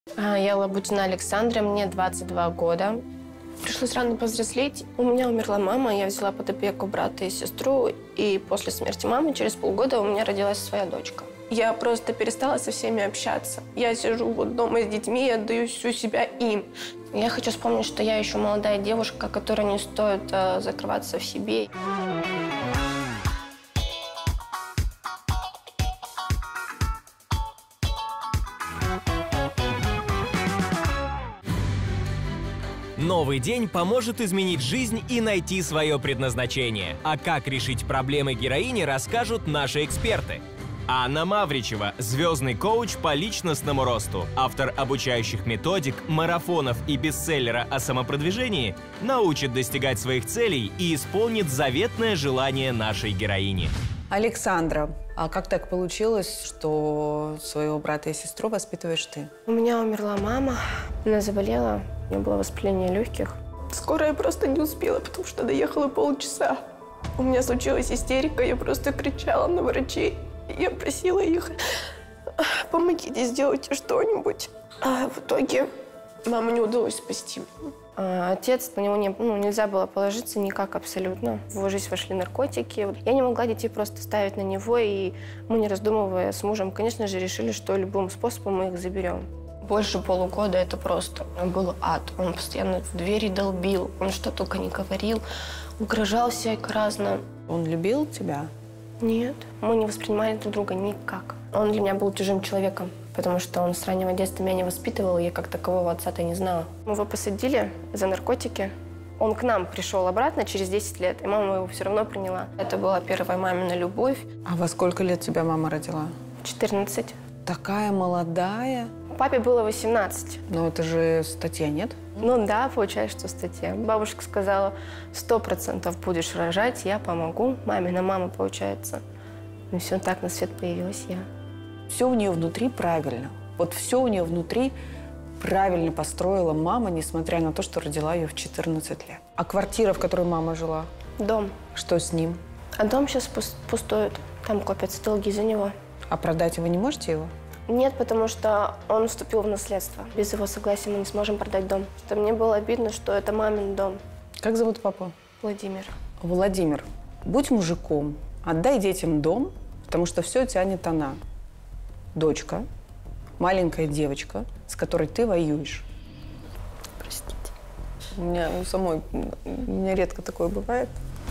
Я Лабутина Александра, мне 22 года. Пришлось рано повзрослеть. У меня умерла мама, я взяла под опеку брата и сестру. И после смерти мамы через полгода у меня родилась своя дочка. Я просто перестала со всеми общаться. Я сижу вот дома с детьми и отдаю всю себя им. Я хочу вспомнить, что я еще молодая девушка, которая не стоит закрываться в себе. Новый день поможет изменить жизнь и найти свое предназначение. А как решить проблемы героини, расскажут наши эксперты. Анна Мавричева – звездный коуч по личностному росту, автор обучающих методик, марафонов и бестселлера о самопродвижении, научит достигать своих целей и исполнит заветное желание нашей героини. Александра, а как так получилось, что своего брата и сестру воспитываешь ты? У меня умерла мама, она заболела, у нее было воспаление легких. Скорая просто не успела, потому что доехала полчаса. У меня случилась истерика, я просто кричала на врачей. Я просила их: помогите, сделайте что-нибудь. А в итоге маму не удалось спасти. Отец, на него нельзя было положиться никак абсолютно. В его жизнь вошли наркотики. Я не могла детей просто ставить на него, и мы, не раздумывая с мужем, конечно же, решили, что любым способом мы их заберем. Больше полугода это просто был ад. Он постоянно в двери долбил, он что только не говорил, угрожал всяко-разно. Он любил тебя? Нет, мы не воспринимали друг друга никак. Он для меня был чужим человеком, потому что он с раннего детства меня не воспитывал, и я как такового отца-то не знала. Мы его посадили за наркотики. Он к нам пришел обратно через 10 лет, и мама его все равно приняла. Это была первая мамина любовь. А во сколько лет тебя мама родила? 14. Такая молодая. Папе было 18. Но это же статья, нет? Ну да, получается, что статья. Бабушка сказала: 100% будешь рожать, я помогу. Мамина мама, получается. И все так на свет появилась я. Все у нее внутри правильно. Вот все у нее внутри правильно построила мама, несмотря на то, что родила ее в 14 лет. А квартира, в которой мама жила? Дом. Что с ним? А дом сейчас пустует. Там копятся долги за него. А продать вы не можете его? Нет, потому что он вступил в наследство. Без его согласия мы не сможем продать дом. Что мне было обидно, что это мамин дом. Как зовут папу? Владимир. Владимир, будь мужиком, отдай детям дом, потому что все тянет она. Дочка, маленькая девочка, с которой ты воюешь. Простите. У меня редко такое бывает.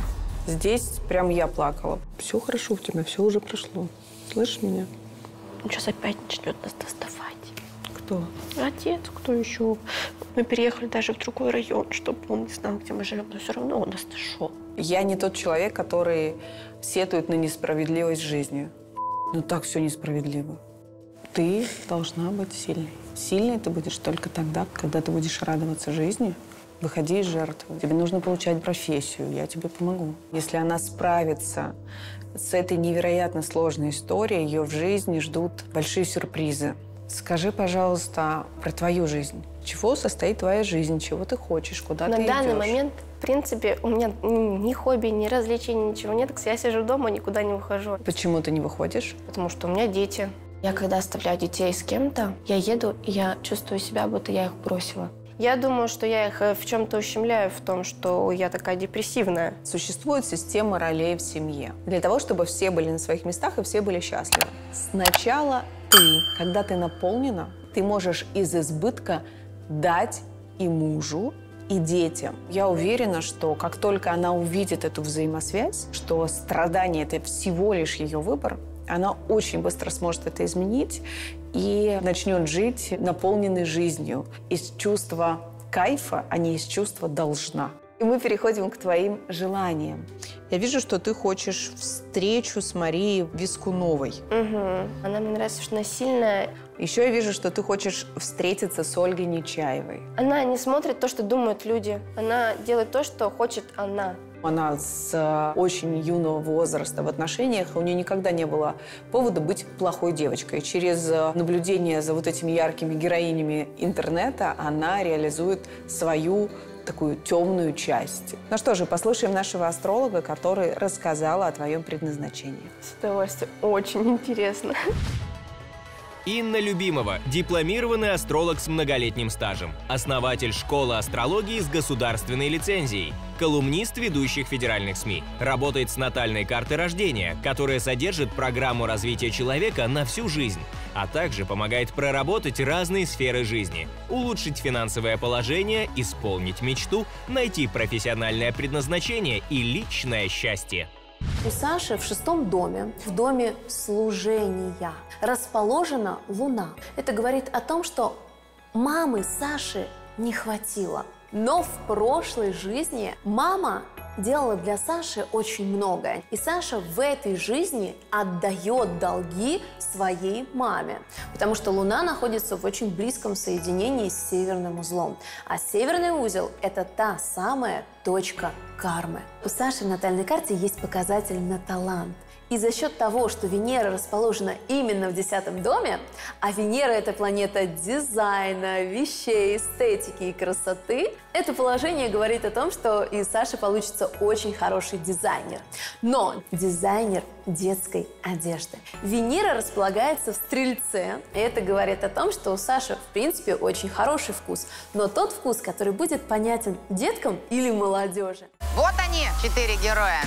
Здесь прям я плакала. Все хорошо у тебя, все уже прошло. Слышишь меня? Он сейчас опять начнет нас доставать. Кто? Отец, кто еще? Мы переехали даже в другой район, чтобы он не знал, где мы живем, но все равно он нас нашел. Я не тот человек, который сетует на несправедливость жизни. Но так все несправедливо. Ты должна быть сильной. Сильной ты будешь только тогда, когда ты будешь радоваться жизни. Выходи из жертвы. Тебе нужно получать профессию, я тебе помогу. Если она справится с этой невероятно сложной историей, ее в жизни ждут большие сюрпризы. Скажи, пожалуйста, про твою жизнь. Чего состоит твоя жизнь? Чего ты хочешь? Куда ты идешь? На данный момент, в принципе, у меня ни хобби, ни развлечений, ничего нет. Я сижу дома, никуда не выхожу. Почему ты не выходишь? Потому что у меня дети. Я когда оставляю детей с кем-то, я еду, и я чувствую себя, будто я их бросила. Я думаю, что я их в чем-то ущемляю, в том, что я такая депрессивная. Существует система ролей в семье. Для того, чтобы все были на своих местах и все были счастливы. Сначала ты, когда ты наполнена, ты можешь из избытка дать и мужу, и детям. Я уверена, что как только она увидит эту взаимосвязь, что страдание – это всего лишь ее выбор, она очень быстро сможет это изменить и начнет жить наполненной жизнью из чувства кайфа, а не из чувства «должна». И мы переходим к твоим желаниям. Я вижу, что ты хочешь встречу с Марией Вискуновой. Угу. Она мне нравится, что она сильная. Еще я вижу, что ты хочешь встретиться с Ольгой Нечаевой. Она не смотрит то, что думают люди. Она делает то, что хочет она. Она с очень юного возраста в отношениях, у нее никогда не было повода быть плохой девочкой. Через наблюдение за вот этими яркими героинями интернета она реализует свою такую темную часть. Ну что же, послушаем нашего астролога, который рассказал о твоем предназначении. С удовольствием. Очень интересно. Инна Любимова – дипломированный астролог с многолетним стажем, основатель школы астрологии с государственной лицензией, колумнист ведущих федеральных СМИ. Работает с натальной картой рождения, которая содержит программу развития человека на всю жизнь, а также помогает проработать разные сферы жизни, улучшить финансовое положение, исполнить мечту, найти профессиональное предназначение и личное счастье. У Саши в 6-м доме, в доме служения, расположена Луна. Это говорит о том, что мамы Саши не хватило. Но в прошлой жизни мама делала для Саши очень многое. И Саша в этой жизни отдает долги своей маме. Потому что Луна находится в очень близком соединении с северным узлом. А северный узел – это та самая точка кармы. У Саши в натальной карте есть показатель на талант. И за счет того, что Венера расположена именно в 10-м доме, а Венера – это планета дизайна, вещей, эстетики и красоты, это положение говорит о том, что из Саши получится очень хороший дизайнер. Но дизайнер детской одежды. Венера располагается в Стрельце, и это говорит о том, что у Саши, в принципе, очень хороший вкус, но тот вкус, который будет понятен деткам или молодежи. Вот они, 4 героя.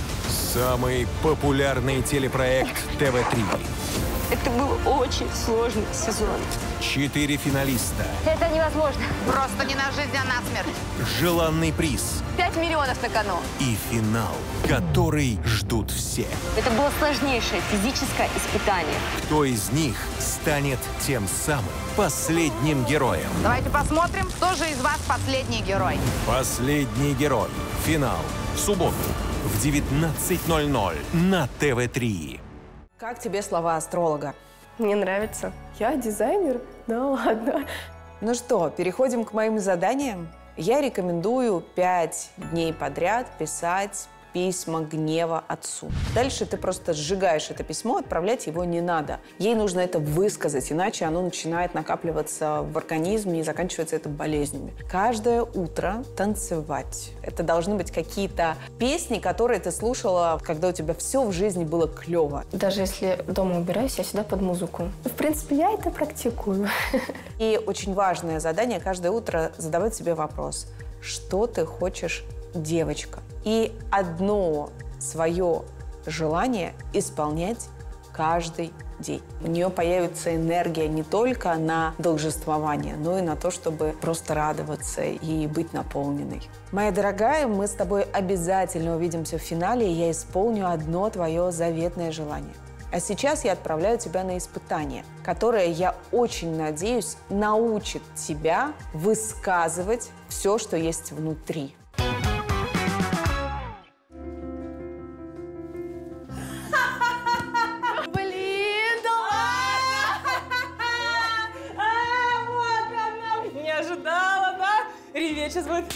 Самый популярный телепроект ТВ3. Это был очень сложный сезон. 4 финалиста. Это невозможно. Просто не на жизнь, а на смерть. Желанный приз. 5 миллионов на кону. И финал, который ждут все. Это было сложнейшее физическое испытание. Кто из них станет тем самым последним героем? Давайте посмотрим, кто же из вас последний герой. Последний герой. Финал. В субботу в 19:00 на ТВ3. Как тебе слова астролога? Мне нравится. Я дизайнер? Да ладно. Ну что, переходим к моим заданиям. Я рекомендую 5 дней подряд писать письма гнева отцу. Дальше ты просто сжигаешь это письмо, отправлять его не надо. Ей нужно это высказать, иначе оно начинает накапливаться в организме и заканчивается это болезнями. Каждое утро танцевать. Это должны быть какие-то песни, которые ты слушала, когда у тебя все в жизни было клево. Даже если дома убираюсь, я всегда под музыку. В принципе, я это практикую. И очень важное задание каждое утро задавать себе вопрос: что ты хочешь, девочка? И одно свое желание исполнять каждый день. У нее появится энергия не только на должествование, но и на то, чтобы просто радоваться и быть наполненной. Моя дорогая, мы с тобой обязательно увидимся в финале, и я исполню одно твое заветное желание. А сейчас я отправляю тебя на испытание, которое, я очень надеюсь, научит тебя высказывать все, что есть внутри. Реветь сейчас будет.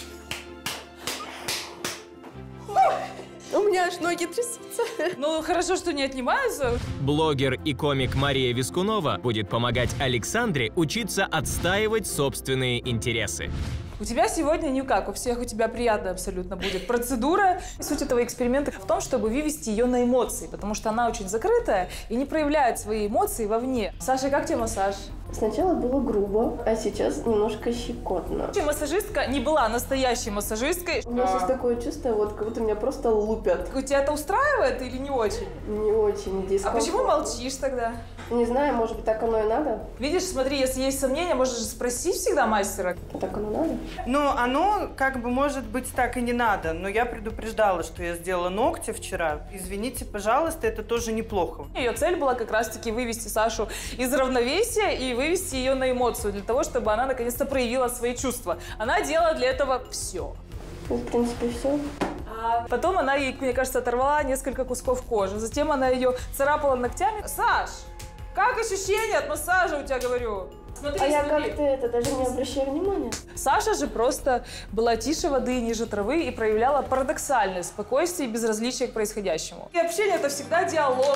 У меня аж ноги трясутся. Ну, хорошо, что не отнимаются. Блогер и комик Мария Вискунова будет помогать Александре учиться отстаивать собственные интересы. У тебя сегодня никак, у всех у тебя приятная абсолютно будет процедура. Суть этого эксперимента в том, чтобы вывести ее на эмоции, потому что она очень закрытая и не проявляет свои эмоции вовне. Саша, как тебе массаж? Сначала было грубо, а сейчас немножко щекотно. Массажистка не была настоящей массажисткой. У меня сейчас такое чувство, вот как будто меня просто лупят. У тебя это устраивает или не очень? Не очень дискомфортно. А почему молчишь тогда? Не знаю, может быть, так оно и надо? Видишь, смотри, если есть сомнения, можешь спросить всегда мастера. Так оно надо? Ну, оно как бы может быть так и не надо, но я предупреждала, что я сделала ногти вчера. Извините, пожалуйста, это тоже неплохо. Ее цель была как раз-таки вывести Сашу из равновесия и вывести ее на эмоцию, для того, чтобы она наконец-то проявила свои чувства. Она делала для этого все. Ну, в принципе, все. А потом она ей, мне кажется, оторвала несколько кусков кожи. Затем она ее царапала ногтями. Саш, как ощущения от массажа у тебя, говорю? Смотри, А я смотри. как-то это даже не обращаю внимания. Саша же просто была тише воды, ниже травы и проявляла парадоксальное спокойствие и безразличие к происходящему. И общение – это всегда диалог.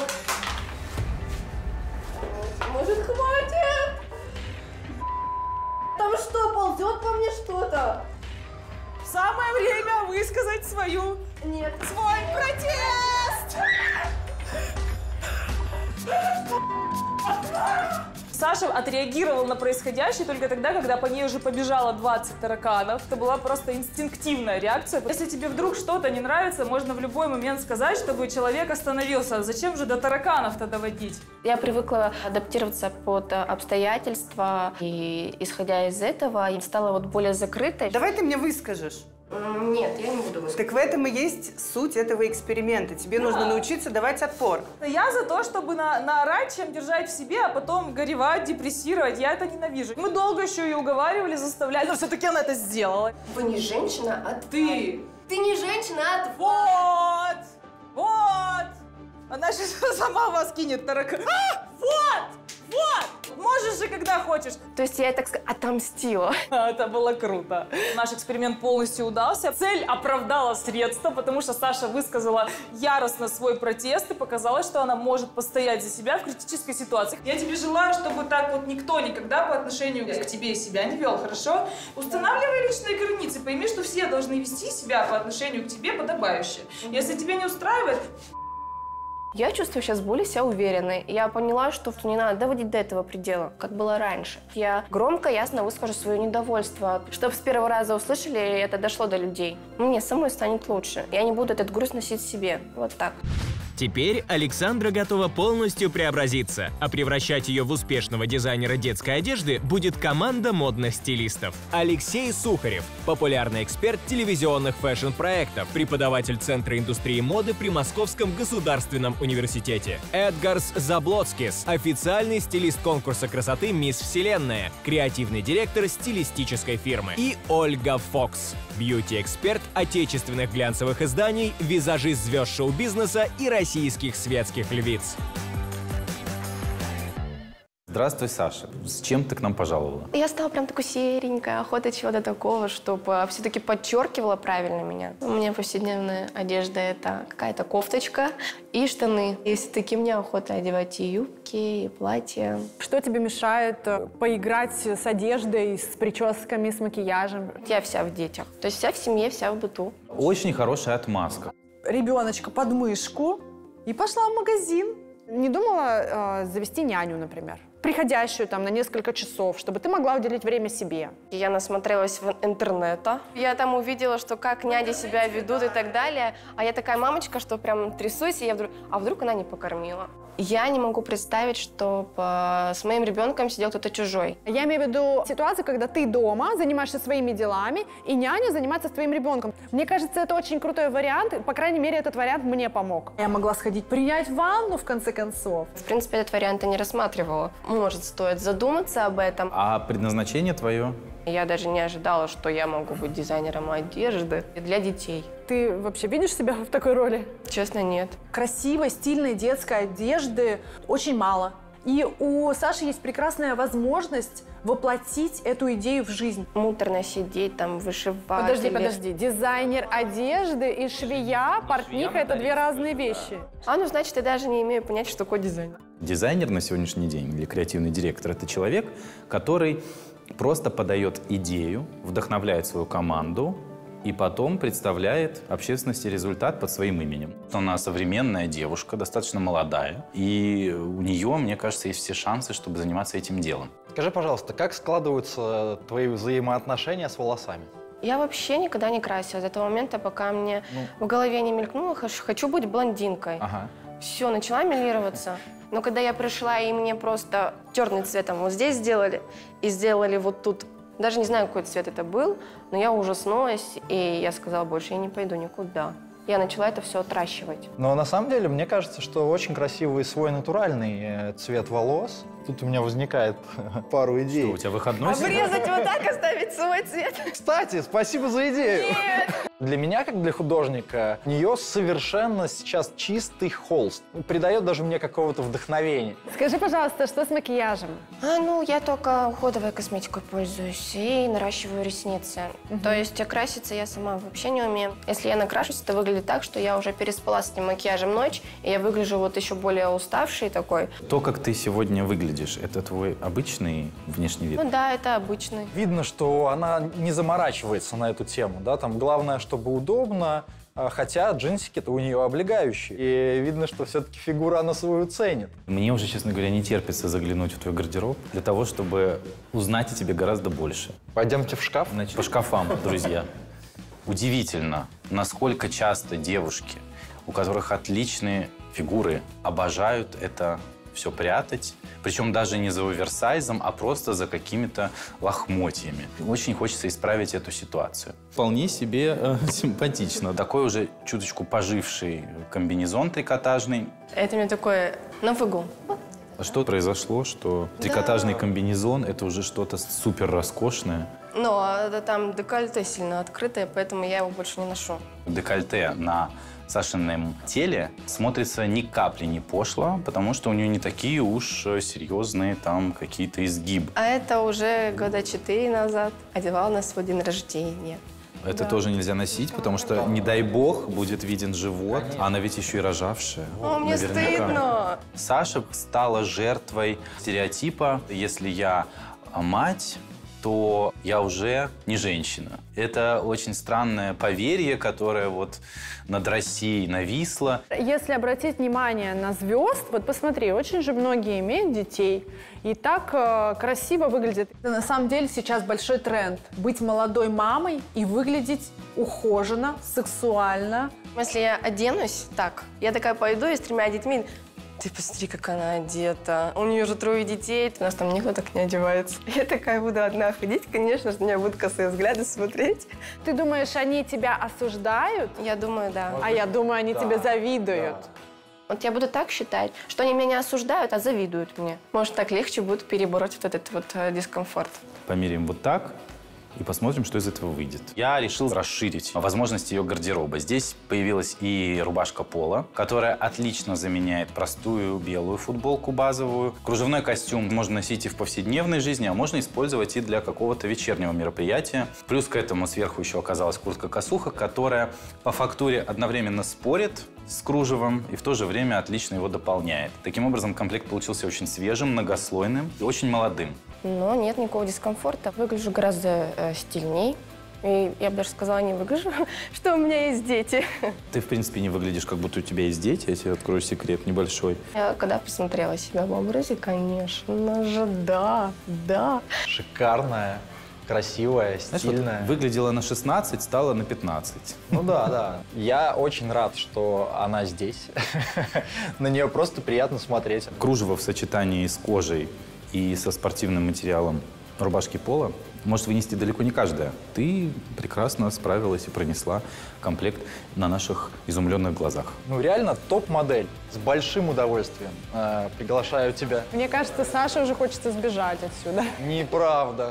Может, хватит? Там что, ползет по мне что-то? Самое время высказать свой протест! Саша отреагировал на происходящее только тогда, когда по ней уже побежало 20 тараканов. Это была просто инстинктивная реакция. Если тебе вдруг что-то не нравится, можно в любой момент сказать, чтобы человек остановился. Зачем же до тараканов-то доводить? Я привыкла адаптироваться под обстоятельства, и исходя из этого, я стала вот более закрытой. Давай ты мне выскажешь. Нет, я не буду высказывать. Так в этом и есть суть этого эксперимента. Тебе нужно научиться давать отпор. Я за то, чтобы наорать, чем держать в себе, а потом горевать, депрессировать. Я это ненавижу. Мы долго еще ее уговаривали, заставляли, но все-таки она это сделала. Вы не женщина, а Ты! Ты не женщина, а Вот! Вот! Она сейчас сама вас кинет таракан. Вот! Вот! Можешь же, когда хочешь. То есть я, так сказать, отомстила. Это было круто. Наш эксперимент полностью удался. Цель оправдала средства, потому что Саша высказала яростно свой протест и показала, что она может постоять за себя в критической ситуации. Я тебе желаю, чтобы так вот никто никогда по отношению к тебе себя не вел, хорошо? Устанавливай личные границы, пойми, что все должны вести себя по отношению к тебе подобающе. Если тебя не устраивает... Я чувствую сейчас более себя уверенной. Я поняла, что не надо доводить до этого предела, как было раньше. Я громко, ясно выскажу свое недовольство, чтобы с первого раза услышали, и это дошло до людей. Мне самой станет лучше. Я не буду этот груз носить в себе. Вот так. Теперь Александра готова полностью преобразиться, а превращать ее в успешного дизайнера детской одежды будет команда модных стилистов. Алексей Сухарев – популярный эксперт телевизионных фэшн-проектов, преподаватель Центра индустрии моды при Московском государственном университете. Эдгарс Заблоцкис – официальный стилист конкурса красоты «Мисс Вселенная», креативный директор стилистической фирмы. И Ольга Фокс – бьюти-эксперт отечественных глянцевых изданий, визажист звезд шоу-бизнеса и российских светских львиц. Здравствуй, Саша. С чем ты к нам пожаловала? Я стала прям такой серенькая, охота чего-то такого, чтобы все-таки подчеркивала правильно меня. У меня повседневная одежда — это какая-то кофточка и штаны. Если таки мне охота одевать и юбки, и платья. Что тебе мешает поиграть с одеждой, с прическами, с макияжем? Я вся в детях. То есть вся в семье, вся в быту. Очень хорошая отмазка. Ребеночка под мышку и пошла в магазин. Не думала завести няню, например, приходящую там на несколько часов, чтобы ты могла уделить время себе? Я насмотрелась в интернета. Я там увидела, что как няни себя ведут и так далее. А я такая мамочка, что прям трясусь, и вдруг она не покормила. Я не могу представить, чтобы с моим ребенком сидел кто-то чужой. Я имею в виду ситуацию, когда ты дома занимаешься своими делами, и няня занимается с твоим ребенком. Мне кажется, это очень крутой вариант. По крайней мере, этот вариант мне помог. Я могла сходить принять ванну, в конце концов. В принципе, этот вариант я не рассматривала. Может, стоит задуматься об этом. А предназначение твое? Я даже не ожидала, что я могу быть дизайнером одежды для детей. Ты вообще видишь себя в такой роли? Честно, нет. Красивой, стильной детской одежды очень мало. И у Саши есть прекрасная возможность воплотить эту идею в жизнь. Муторно сидеть, там, вышивать. Подожди. Дизайнер одежды и швея, портниха — это две разные вещи. Ну, значит, я даже не имею понятия, что такое дизайнер. Дизайнер на сегодняшний день или креативный директор — это человек, который просто подает идею, вдохновляет свою команду и потом представляет общественности результат под своим именем. Она современная девушка, достаточно молодая, и у нее, мне кажется, есть все шансы, чтобы заниматься этим делом. Скажи, пожалуйста, как складываются твои взаимоотношения с волосами? Я вообще никогда не красилась до того момента, пока мне в голове не мелькнуло, хочу быть блондинкой. Ага. Все, начала милироваться. Но когда я пришла, и мне просто черным цветом вот здесь сделали, и сделали вот тут. Даже не знаю, какой цвет это был, но я ужаснулась, и я сказала, больше я не пойду никуда. Я начала это все отращивать. Но на самом деле, мне кажется, что очень красивый свой натуральный цвет волос. Тут у меня возникает пару идей. Что, у тебя выходной? Обрезать вот так, оставить свой цвет. Кстати, спасибо за идею. Нет. Для меня, как для художника, у нее совершенно сейчас чистый холст. Придает даже мне какого-то вдохновения. Скажи, пожалуйста, что с макияжем? Я только уходовой косметикой пользуюсь и наращиваю ресницы. То есть краситься я сама вообще не умею. Если я накрашусь, это выглядит так, что я уже переспала с этим макияжем ночь, и я выгляжу вот еще более уставшей такой. То, как ты сегодня выглядишь, это твой обычный внешний вид? Ну да, это обычный. Видно, что она не заморачивается на эту тему, да, там главное, чтобы удобно Хотя джинсики-то у нее облегающие. И видно, что все-таки фигуру она свою ценит. Мне уже, честно говоря, не терпится заглянуть в твой гардероб для того, чтобы узнать о тебе гораздо больше. Пойдемте в шкаф? Значит, по шкафам, друзья. Удивительно, насколько часто девушки, у которых отличные фигуры, обожают это все прятать. Причем даже не за оверсайзом, а просто за какими-то лохмотьями. Очень хочется исправить эту ситуацию. Вполне себе симпатично. Такой уже чуточку поживший комбинезон трикотажный. Это мне такое на выгул. А что произошло, что трикотажный комбинезон – это уже что-то супер роскошное? Но там декольте сильно открытое, поэтому я его больше не ношу. Декольте на Сашином теле смотрится ни капли не пошло, потому что у нее не такие уж серьезные там какие-то изгибы. А это уже года 4 назад одевала на свой день рождения. Это тоже нельзя носить, потому что, не дай бог, будет виден живот. А она ведь еще и рожавшая. О, мне стыдно. Саша стала жертвой стереотипа: если я мать, то я уже не женщина. Это очень странное поверье, которое вот над Россией нависло. Если обратить внимание на звезд, вот посмотри, очень же многие имеют детей и так красиво выглядят. На самом деле сейчас большой тренд – быть молодой мамой и выглядеть ухоженно, сексуально. Если я оденусь так, я такая пойду и с 3 детьми. Ты посмотри, как она одета. У нее же 3 детей, у нас там никто так не одевается. Я такая буду одна ходить, конечно же, на меня будут косые взгляды смотреть. Ты думаешь, они тебя осуждают? Я думаю, да. А я думаю, они тебе завидуют. Да. Вот я буду так считать, что они меня не осуждают, а завидуют мне. Может, так легче будет перебороть вот этот вот дискомфорт. Померяем вот так и посмотрим, что из этого выйдет. Я решил расширить возможности ее гардероба. Здесь появилась и рубашка поло, которая отлично заменяет простую белую футболку базовую. Кружевной костюм можно носить и в повседневной жизни, а можно использовать и для какого-то вечернего мероприятия. Плюс к этому сверху еще оказалась куртка-косуха, которая по фактуре одновременно спорит с кружевом и в то же время отлично его дополняет. Таким образом, комплект получился очень свежим, многослойным и очень молодым. Но нет никакого дискомфорта. Выгляжу гораздо стильней. И я бы даже сказала, не выгляжу, что у меня есть дети. Ты, в принципе, не выглядишь, как будто у тебя есть дети. Я тебе открою секрет небольшой. Я когда посмотрела себя в образе, конечно же, да. Шикарная, красивая, стильная. Знаешь, вот выглядела на 16, стала на 15. Ну да. Я очень рад, что она здесь. На нее просто приятно смотреть. Кружево в сочетании с кожей и со спортивным материалом рубашки поло может вынести далеко не каждая. Ты прекрасно справилась и пронесла комплект на наших изумленных глазах. Ну реально топ-модель. С большим удовольствием приглашаю тебя. Мне кажется, Саше уже хочется сбежать отсюда. Неправда.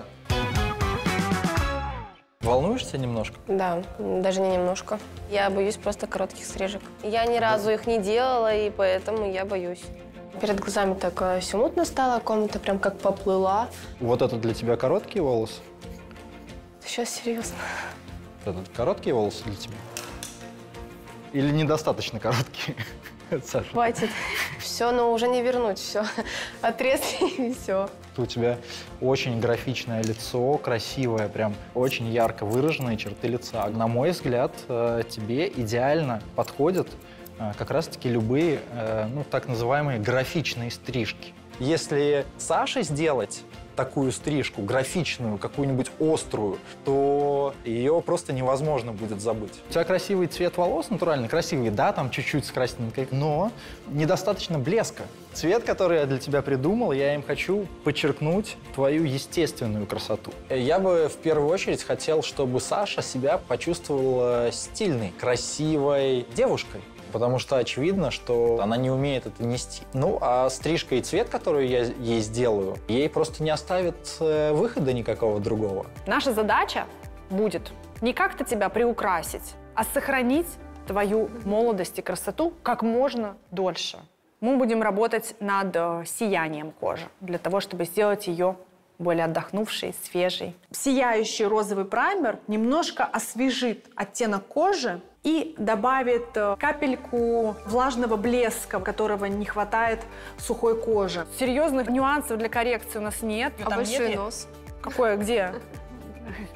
Волнуешься немножко? Да, даже не немножко. Я боюсь просто коротких стрижек. Я ни разу их не делала, и поэтому я боюсь. Перед глазами так все мутно стало, комната прям как поплыла. Вот это для тебя короткие волосы? Ты сейчас серьезно? Это короткие волосы для тебя? Или недостаточно короткие? Саша. Хватит. Все, но уже не вернуть. Все. Отрезали и все. У тебя очень графичное лицо, красивое, прям очень ярко выраженные черты лица. На мой взгляд, тебе идеально подходят как раз-таки любые, так называемые графичные стрижки. Если Саше сделать такую стрижку, графичную, какую-нибудь острую, то ее просто невозможно будет забыть. У тебя красивый цвет волос, натуральный, красивый, да, там чуть-чуть с красненькой, но недостаточно блеска. Цвет, который я для тебя придумал, я им хочу подчеркнуть твою естественную красоту. Я бы в первую очередь хотел, чтобы Саша себя почувствовала стильной, красивой девушкой. Потому что очевидно, что она не умеет это нести. Ну, а стрижка и цвет, который я ей сделаю, ей просто не оставит выхода никакого другого. Наша задача будет не как-то тебя приукрасить, а сохранить твою молодость и красоту как можно дольше. Мы будем работать над сиянием кожи, для того, чтобы сделать ее более отдохнувшей, свежей. Сияющий розовый праймер немножко освежит оттенок кожи и добавит капельку влажного блеска, которого не хватает сухой коже. Серьезных нюансов для коррекции у нас нет. А большой нос? Какой? Где?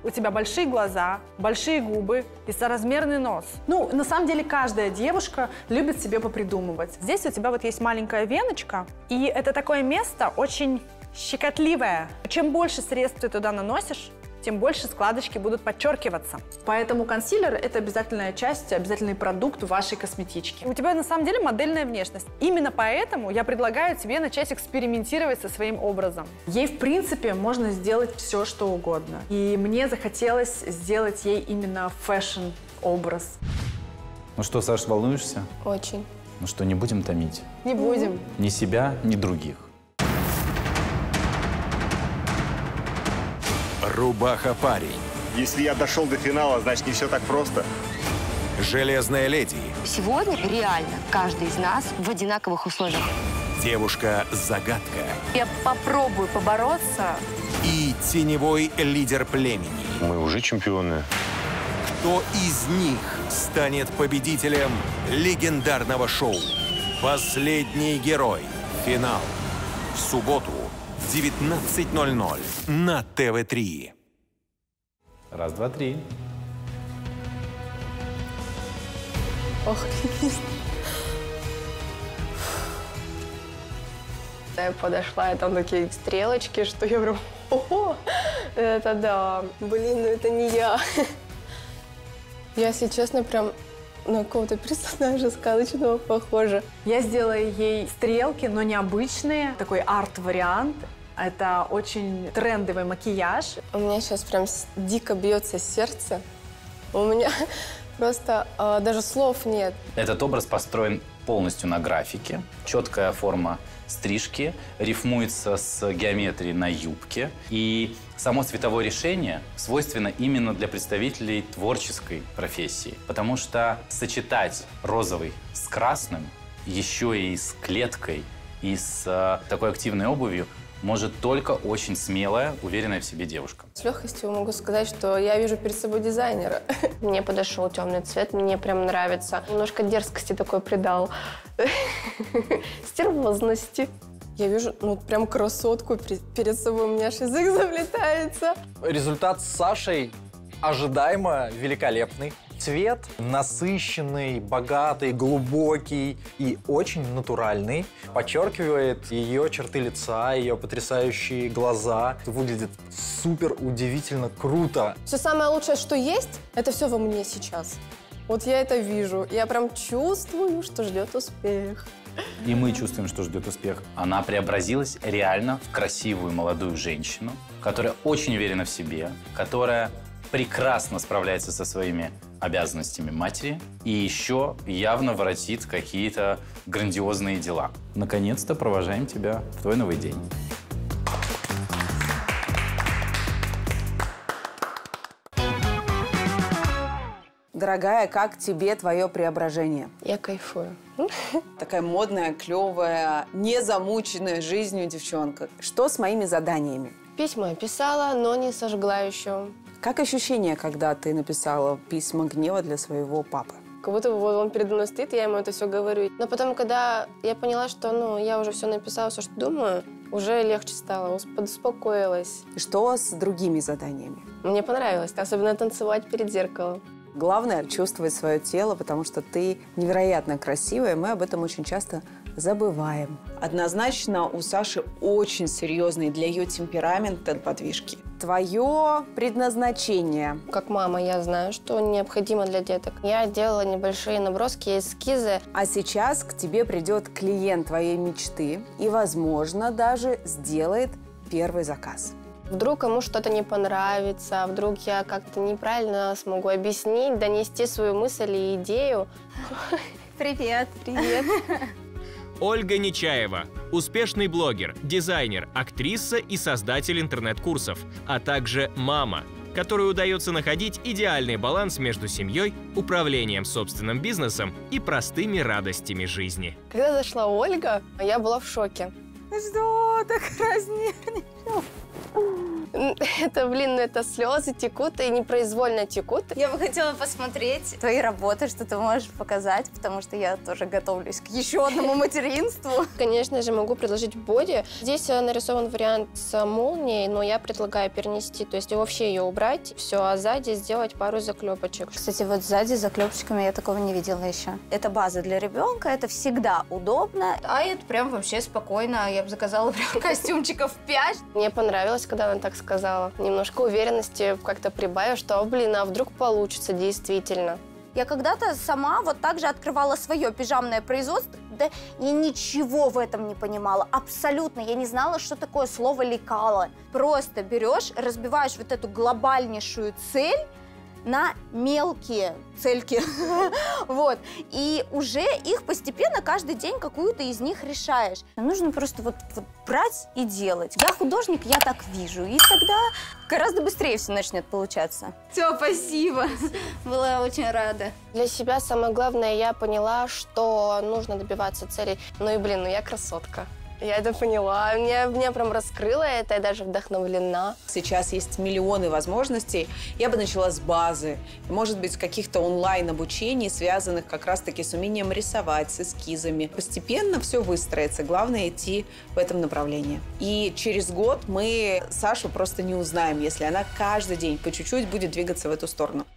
У тебя большие глаза, большие губы и соразмерный нос. Ну, на самом деле, каждая девушка любит себе попридумывать. Здесь у тебя вот есть маленькая веночка, и это такое место очень щекотливое. Чем больше средств ты туда наносишь, тем больше складочки будут подчеркиваться. Поэтому консилер – это обязательная часть, обязательный продукт вашей косметички. У тебя на самом деле модельная внешность. Именно поэтому я предлагаю тебе начать экспериментировать со своим образом. Ей, в принципе, можно сделать все, что угодно. И мне захотелось сделать ей именно фэшн-образ. Ну что, Саш, волнуешься? Очень. Ну что, не будем томить? Не будем. Ни себя, ни других. Рубаха-парень. Если я дошел до финала, значит, не все так просто. Железная леди. Сегодня реально каждый из нас в одинаковых условиях. Девушка-загадка. Я попробую побороться. И теневой лидер племени. Мы уже чемпионы. Кто из них станет победителем легендарного шоу «Последний герой». Финал. В субботу в 19:00 на ТВ3. Раз, два, три. Ох, я подошла, и там такие стрелочки, что я прям, ого, это да, блин, ну это не я. Я, если честно, прям на какого-то персонажа сказочного похожа. Я сделала ей стрелки, но необычные, такой арт-вариант. Это очень трендовый макияж. У меня сейчас прям дико бьется сердце. У меня просто даже слов нет. Этот образ построен полностью на графике. Четкая форма стрижки рифмуется с геометрией на юбке. И само цветовое решение свойственно именно для представителей творческой профессии. Потому что сочетать розовый с красным, еще и с клеткой, и с такой активной обувью может только очень смелая, уверенная в себе девушка. С легкостью могу сказать, что я вижу перед собой дизайнера. Мне подошел темный цвет, мне прям нравится. Немножко дерзкости такой придал. Стервозности. Я вижу, ну, прям красотку перед собой, у меня аж язык заплетается. Результат с Сашей ожидаемо великолепный. Цвет насыщенный, богатый, глубокий и очень натуральный. Подчеркивает ее черты лица, ее потрясающие глаза. Выглядит супер удивительно круто. Все самое лучшее, что есть, это все во мне сейчас. Вот я это вижу. Я прям чувствую, что ждет успех. И мы чувствуем, что ждет успех. Она преобразилась реально в красивую молодую женщину, которая очень уверена в себе, которая прекрасно справляется со своими обязанностями матери и еще явно воротит какие-то грандиозные дела. Наконец-то провожаем тебя в твой новый день. Дорогая, как тебе твое преображение? Я кайфую. Такая модная, клевая, незамученная жизнью девчонка. Что с моими заданиями? Письма я писала, но не сожгла еще. Как ощущение, когда ты написала письма гнева для своего папы? Как будто вот он передо мной стоит, я ему это все говорю. Но потом, когда я поняла, что я уже все написала, все, что думаю, уже легче стало, успокоилась. Что с другими заданиями? Мне понравилось, особенно танцевать перед зеркалом. Главное – чувствовать свое тело, потому что ты невероятно красивая, мы об этом очень часто забываем. Однозначно у Саши очень серьезные для ее темперамента подвижки. Твое предназначение. Как мама, я знаю, что необходимо для деток. Я делала небольшие наброски, эскизы. А сейчас к тебе придет клиент твоей мечты и, возможно, даже сделает первый заказ. Вдруг кому что-то не понравится, вдруг я как-то неправильно смогу объяснить, донести свою мысль и идею. Привет. Привет. Ольга Нечаева – успешный блогер, дизайнер, актриса и создатель интернет-курсов, а также мама, которой удается находить идеальный баланс между семьей, управлением собственным бизнесом и простыми радостями жизни. Когда зашла Ольга, я была в шоке. Что так разнервничал? Это, блин, это слезы текут и непроизвольно текут. Я бы хотела посмотреть твои работы, что ты можешь показать, потому что я тоже готовлюсь к еще одному материнству. Конечно же, могу предложить боди. Здесь нарисован вариант с молнией, но я предлагаю перенести, то есть вообще ее убрать, все, а сзади сделать пару заклепочек. Кстати, вот сзади заклепочками я такого не видела еще. Это база для ребенка, это всегда удобно. А это прям вообще спокойно. Я бы заказала прям костюмчиков 5. Мне понравилось, когда она так сказала. Немножко уверенности как-то прибавив, что, блин, а вдруг получится действительно. Я когда-то сама вот так же открывала свое пижамное производство, да и ничего в этом не понимала. Абсолютно. Я не знала, что такое слово лекало. Просто берешь, разбиваешь вот эту глобальнейшую цель на мелкие цельки. Вот. И уже их постепенно каждый день какую-то из них решаешь. Нужно просто вот брать и делать. Я художник, я так вижу. И тогда гораздо быстрее все начнет получаться. Все, спасибо. Была очень рада. Для себя самое главное, я поняла, что нужно добиваться целей. Ну и, блин, ну я красотка. Я это поняла, меня прям раскрыло это, я даже вдохновлена. Сейчас есть миллионы возможностей. Я бы начала с базы. Может быть, каких-то онлайн-обучений, связанных как раз-таки с умением рисовать, с эскизами. Постепенно все выстроится. Главное идти в этом направлении. И через год мы Сашу просто не узнаем, если она каждый день по чуть-чуть будет двигаться в эту сторону.